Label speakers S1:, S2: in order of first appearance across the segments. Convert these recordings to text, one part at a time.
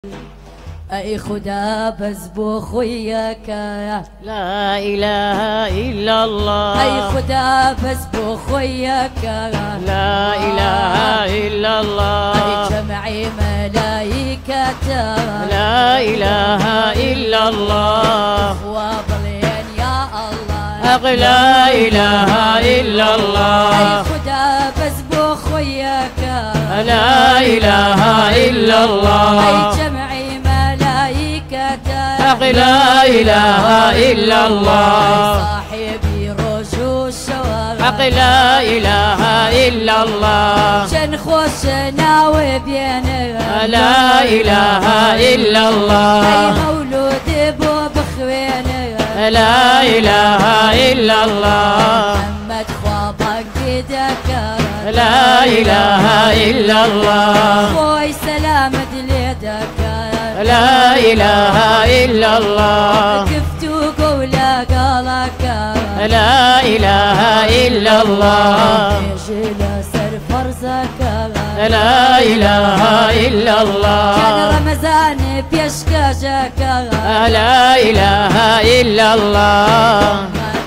S1: اي خدا بزبوخ وياك
S2: لا إله إلا الله.
S1: اي خدا بزبوخ وياك
S2: لا إله إلا الله.
S1: اي جمعي ملايكة
S2: لا إله إلا الله.
S1: وابلين يا الله
S2: حق لا إله إلا الله.
S1: اي خدا بزبوخ وياك
S2: لا إله إلا الله.
S1: اي جمعي
S2: حق لا إله إلا الله.
S1: صاحبي رجو الشوارع
S2: حق لا إله إلا الله.
S1: شنخوش ناوي بيننا
S2: لا إله إلا الله.
S1: اي مولود بو بخوينا
S2: لا إله إلا الله.
S1: محمد خوابك بدك
S2: لا إله إلا الله.
S1: خوي سلامة ليدك
S2: لا إله إلا الله.
S1: كفتو قولا قالك
S2: لا إله إلا الله.
S1: جلس فرزك
S2: لا إله إلا الله.
S1: كان رمضان بيشكاجك
S2: لا إله إلا الله.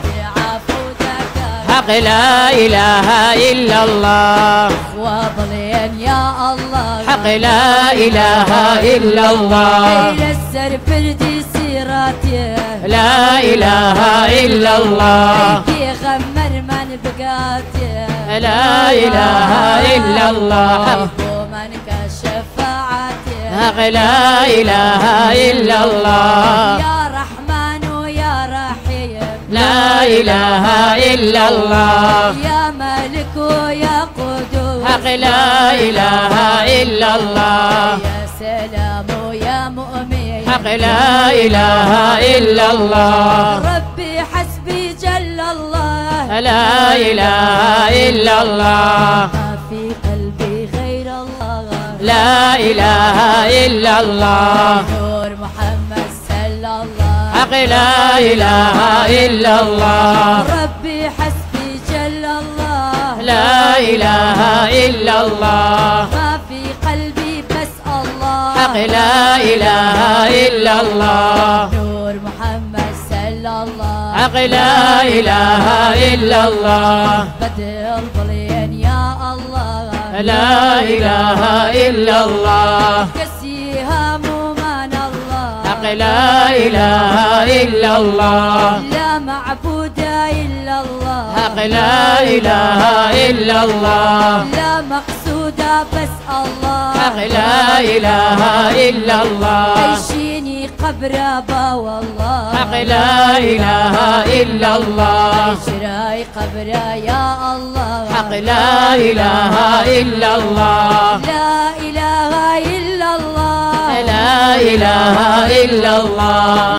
S2: حق لا إله إلا الله.
S1: وابلين يا الله
S2: حق لا إله إلا الله.
S1: يسر فردي سيراتي
S2: لا إله إلا الله.
S1: يغمر من بقاتي
S2: لا إله إلا الله.
S1: ومن كشفاعتي
S2: حق لا إله إلا الله.
S1: يا رحمن ويا رحيم
S2: لا إله إلا الله.
S1: يا ملك ويا قدوس
S2: حق لا إله إلا الله.
S1: يا سلام ويا مؤمن
S2: حق لا إله إلا الله.
S1: ربي حسبي جل الله
S2: لا إله إلا الله.
S1: ما في قلبي غير الله
S2: لا إله إلا الله.
S1: نور محمد صلى الله
S2: حق لا إله إلا الله.
S1: ربي حسبي جل الله
S2: لا إله إلا الله.
S1: ما في قلبي بس الله
S2: حق لا إله إلا الله.
S1: نور محمد صلى الله
S2: حق لا إله إلا الله.
S1: بدر الظلين يا الله
S2: لا إله إلا الله.
S1: كسيها مومان الله
S2: حق لا إله إلا الله.
S1: لا معبود إلا الله
S2: حق لا إله إلا الله.
S1: لا مقصود بس الله
S2: حق لا إله إلا الله.
S1: عيشيني قبر أبا والله
S2: حق لا إله إلا الله.
S1: شراي قبر يا الله
S2: حق لا إله إلا الله.
S1: لا إله إلا الله
S2: لا إله إلا الله.